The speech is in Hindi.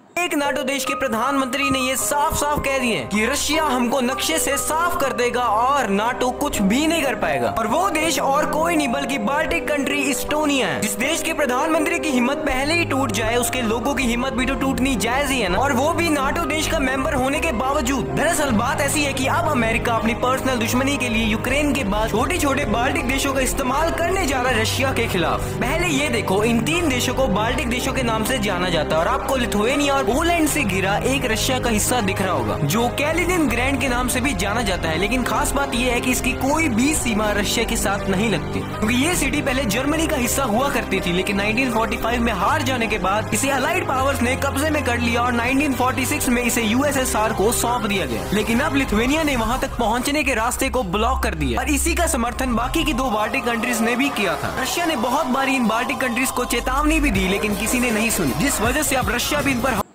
एक नाटो देश के प्रधानमंत्री ने ये साफ साफ कह दिए कि रशिया हमको नक्शे से साफ कर देगा और नाटो कुछ भी नहीं कर पाएगा। और वो देश और कोई नहीं बल्कि बाल्टिक कंट्री इस्टोनिया है। जिस देश के प्रधानमंत्री की हिम्मत पहले ही टूट जाए, उसके लोगों की हिम्मत भी तो टूटनी जायज ही है ना, और वो भी नाटो देश का मेंबर होने के बावजूद। दरअसल बात ऐसी है कि अब अमेरिका अपनी पर्सनल दुश्मनी के लिए यूक्रेन के बाद छोटे छोटे बाल्टिक देशों का इस्तेमाल करने जा रहा है रशिया के खिलाफ। पहले ये देखो, इन 3 देशों को बाल्टिक देशों के नाम से जाना जाता है और आपको लिथुआनिया और पोलैंड से घिरा एक रशिया का हिस्सा दिख रहा होगा जो कैलिनिनग्रैड के नाम से भी जाना जाता है। लेकिन खास बात यह है कि इसकी कोई भी सीमा रशिया के साथ नहीं लगती, क्योंकि ये सिटी पहले जर्मनी का हिस्सा हुआ करती थी, लेकिन 1945 में हार जाने के बाद इसे अलाइड पावर्स ने कब्जे में कर लिया और 1946 में इसे यूएसएसआर को सौंप दिया गया। लेकिन अब लिथुआनिया ने वहाँ तक पहुँचने के रास्ते को ब्लॉक कर दिया और इसी का समर्थन बाकी की 2 बाल्टिक कंट्रीज ने भी किया था। रशिया ने बहुत बार इन बाल्टिक कंट्रीज को चेतावनी भी दी, लेकिन किसी ने नहीं सुनी, जिस वजह से अब रशिया भी इन पर